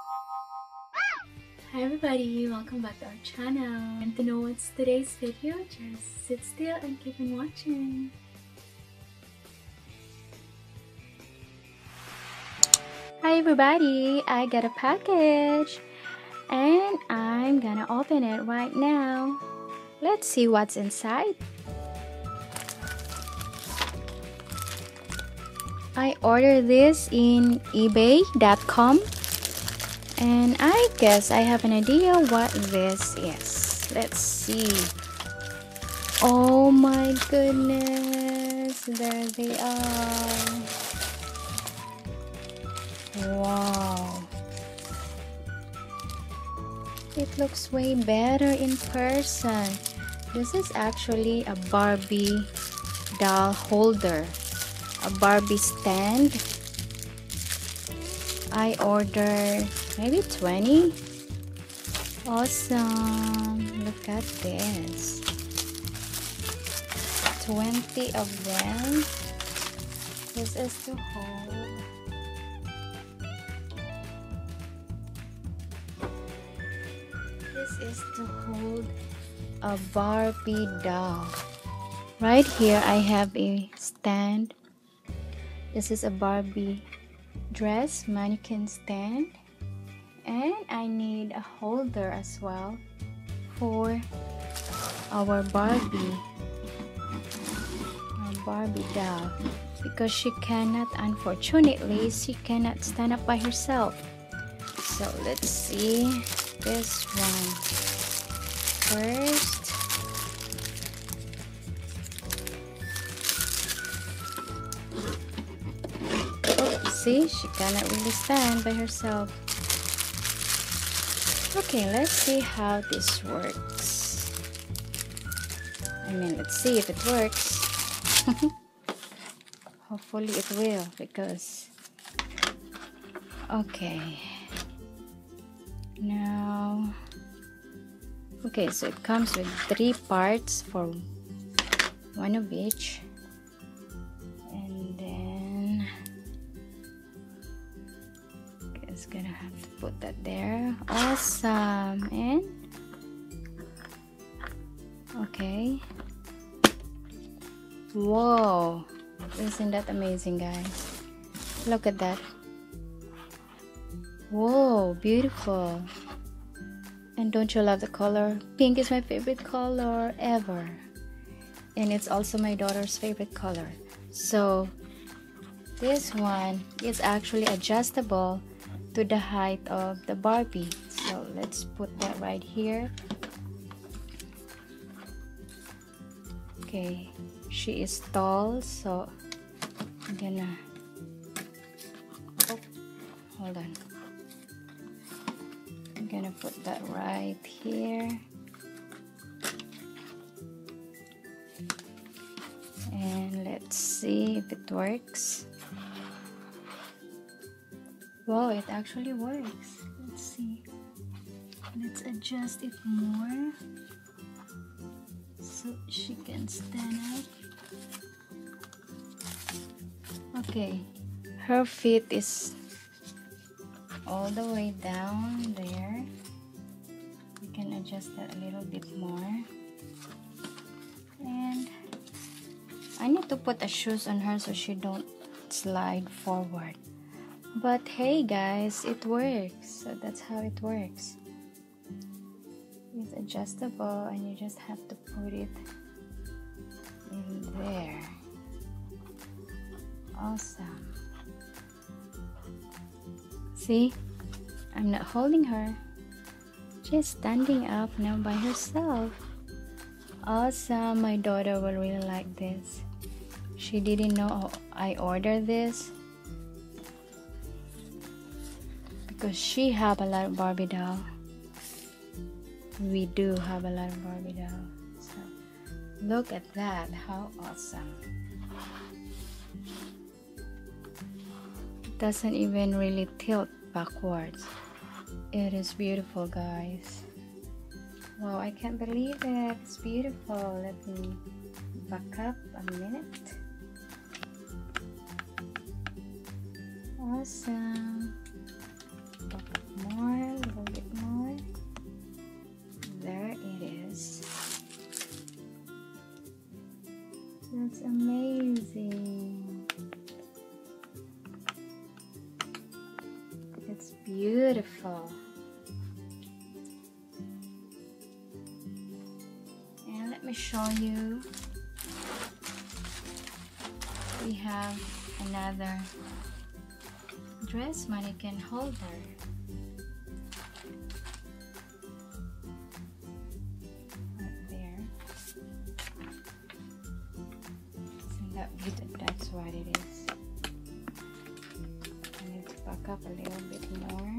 Hi everybody, welcome back to our channel. And to know what's today's video, just sit still and keep on watching. Hi everybody, I got a package and I'm gonna open it right now. Let's see what's inside. I ordered this in ebay.com. And I guess I have an idea what this is. Let's see. Oh my goodness. There they are. Wow. It looks way better in person. This is actually a Barbie doll holder. A Barbie stand. I ordered maybe 20. Awesome. Look at this. 20 of them. This is to hold. This is to hold a Barbie doll. Right here I have a stand. This is a Barbie dress mannequin stand, and I need a holder as well for our Barbie doll, because unfortunately she cannot stand up by herself. So let's see this one first. See, she cannot really stand by herself. Okay, let's see how this works. Let's see if it works. Hopefully it will, because okay. Now, okay, so it comes with 3 parts for one of each. Gonna have to put that there. Awesome. And okay, whoa, isn't that amazing, guys? Look at that. Whoa, beautiful. And don't you love the color? Pink is my favorite color ever, and it's also my daughter's favorite color. So this one is actually adjustable to the height of the Barbie. So let's put that right here. Okay, she is tall, so I'm gonna hold on. I'm gonna put that right here. And let's see if it works. Wow, it actually works. Let's see. Let's adjust it more so she can stand up. Okay, her feet is all the way down there. You can adjust that a little bit more. And I need to put a shoes on her so she don't slide forward. But hey guys, it works. So that's how it works. It's adjustable and you just have to put it in there. Awesome. See, I'm not holding her. She's standing up now by herself. Awesome. My daughter will really like this. She didn't know I ordered this, because she have a lot of Barbie doll. We do have a lot of Barbie doll. So look at that, how awesome. It doesn't even really tilt backwards. It is beautiful, guys. Wow, I can't believe it. It's beautiful. Let me back up a minute. Awesome. Back up more. It's beautiful. And let me show you. We have another dress mannequin holder. Right there. Isn't that beautiful? That's what it is. I need to back up a little bit more.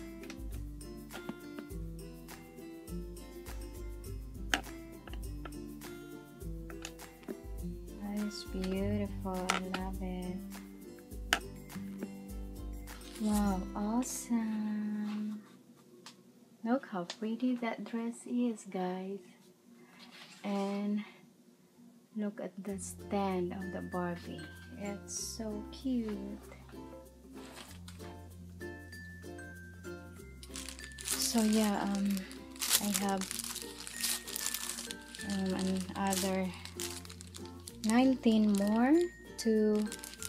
That is beautiful. I love it. Wow, awesome. Look how pretty that dress is, guys. And look at the stand of the Barbie. It's so cute. So yeah, I have another 19 more to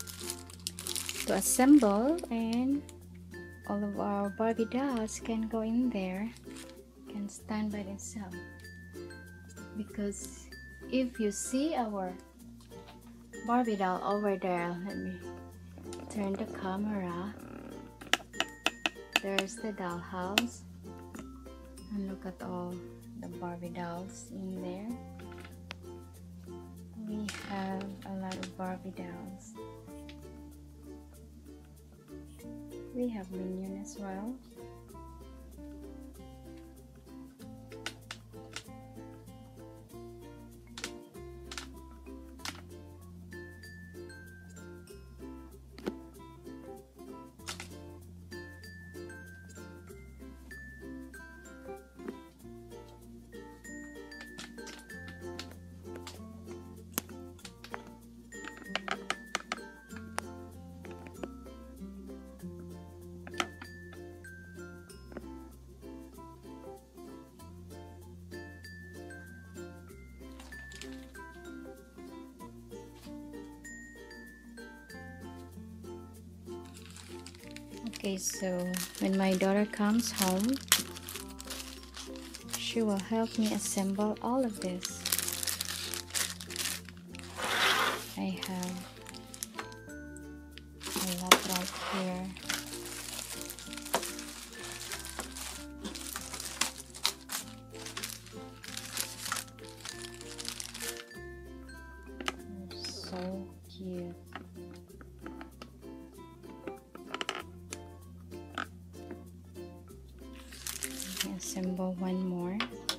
assemble, and all of our Barbie dolls can go in there, can stand by themselves. Because if you see our Barbie doll over there, let me turn the camera. There's the dollhouse, and look at all the Barbie dolls in there. We have a lot of Barbie dolls. We have Minion as well. Okay, so when my daughter comes home, she will help me assemble all of this. I have a lot right here. They're so cute. Assemble one more.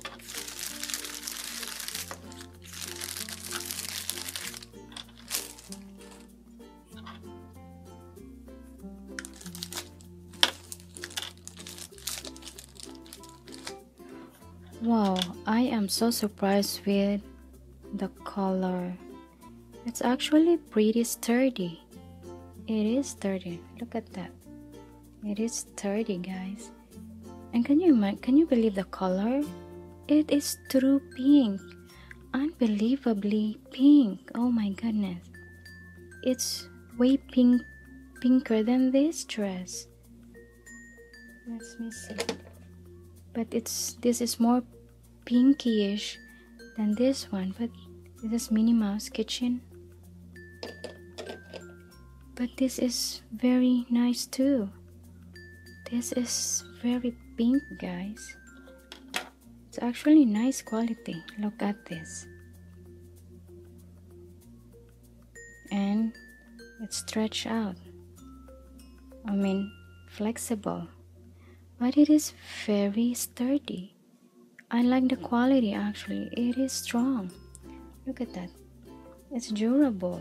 Wow, I am so surprised with the color. It's actually pretty sturdy. It is sturdy. Look at that. It is sturdy, guys. And can you believe the color? It is true pink. Unbelievably pink. Oh my goodness. It's way pinker than this dress. Let me see. But this is more pinkyish than this one. But this is Minnie Mouse Kitchen. But this is very nice too. This is very pink, guys. It's actually nice quality. Look at this. And it's stretched out. I mean, flexible. But it is very sturdy. I like the quality actually. It is strong. Look at that. It's durable.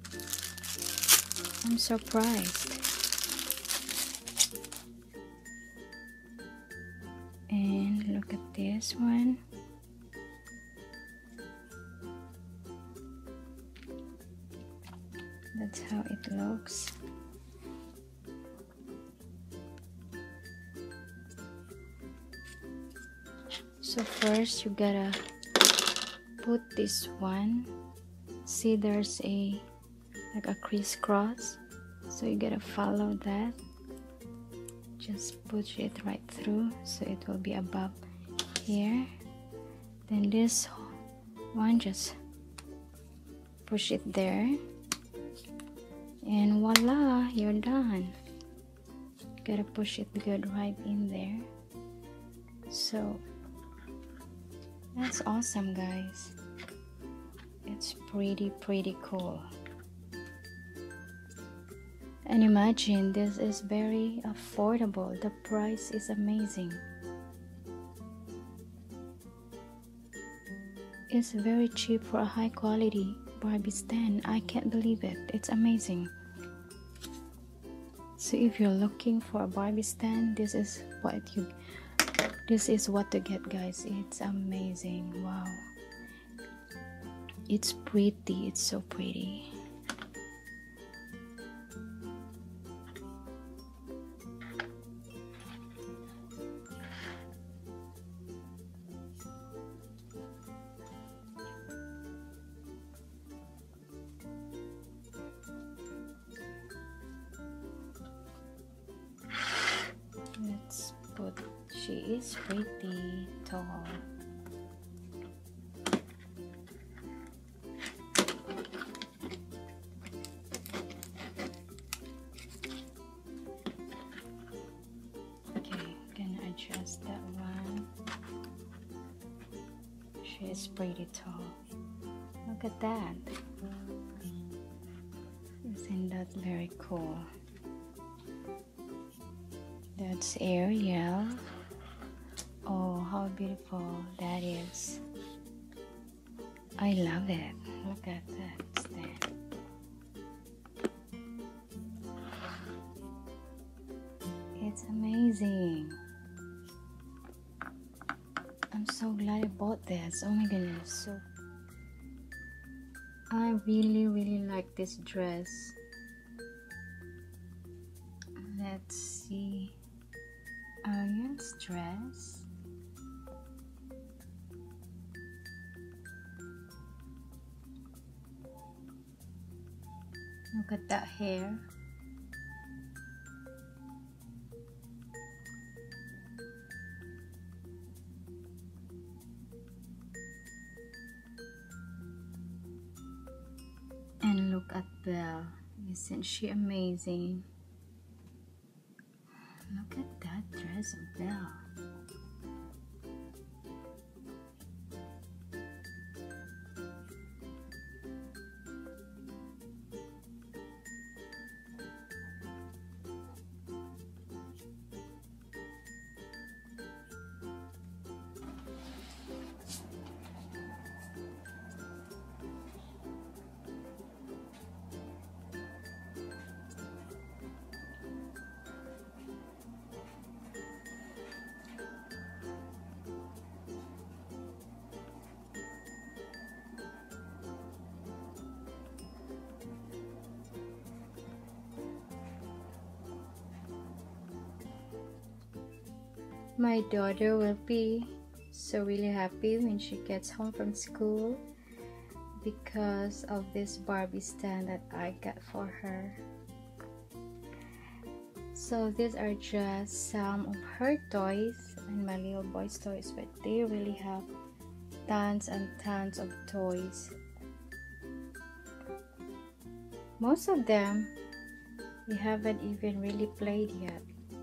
I'm surprised. And look at this one. That's how it looks. So first you gotta put this one. See, there's like a crisscross, so you gotta follow that just push it right through so it will be above here. Then this one, just push it there, and voila, you're done. Gotta push it good right in there. So that's awesome, guys. It's pretty cool. And imagine, this is very affordable. The price is amazing. It's very cheap for a high quality Barbie stand. I can't believe it. It's amazing. So if you're looking for a Barbie stand, this is what to get, guys. It's amazing. Wow. It's pretty. It's so pretty. Let's put, she is pretty tall. Okay, gonna adjust that one. She is pretty tall. Look at that. Isn't that very cool? That's Ariel. Oh, how beautiful that is. I love it. Look at that stand. It's amazing. I'm so glad I bought this. Oh my goodness. So I really like this dress. Let's see. Ariel's dress. Look at that hair. And look at Belle. Isn't she amazing? Look at that dress of Belle. My daughter will be so really happy when she gets home from school because of this Barbie stand that I got for her. So these are just some of her toys and my little boy's toys, but they really have tons and tons of toys. Most of them we haven't even really played yet.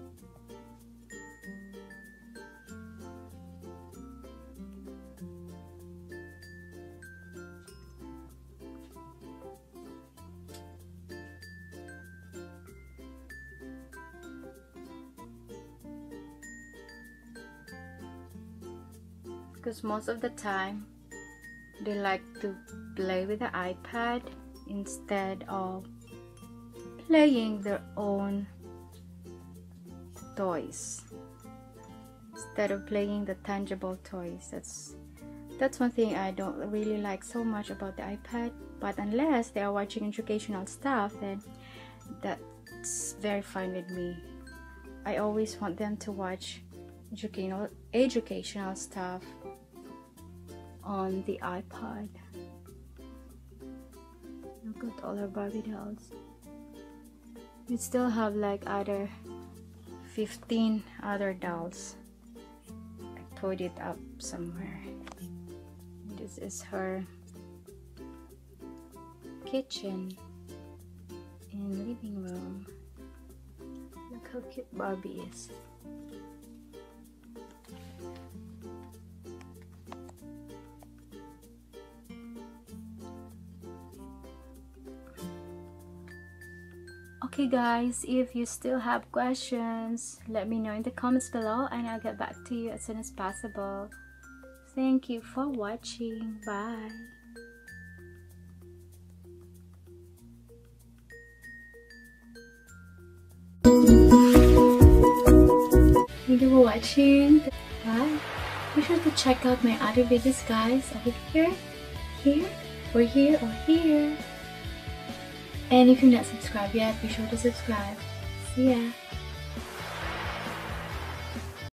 Because most of the time they like to play with the iPad instead of playing their own toys, instead of playing the tangible toys. That's one thing I don't really like so much about the iPad. But unless they are watching educational stuff, then that's very fine with me. I always want them to watch educational stuff on the iPod. Look at all our Barbie dolls. We still have like other 15 other dolls. I put it up somewhere. This is her kitchen and living room. Look how cute Barbie is. Okay guys, if you still have questions, let me know in the comments below and I'll get back to you as soon as possible. Thank you for watching. Bye. Thank you for watching. Bye. Be sure to check out my other videos guys over here, or here. And if you're not subscribed yet, be sure to subscribe. See ya!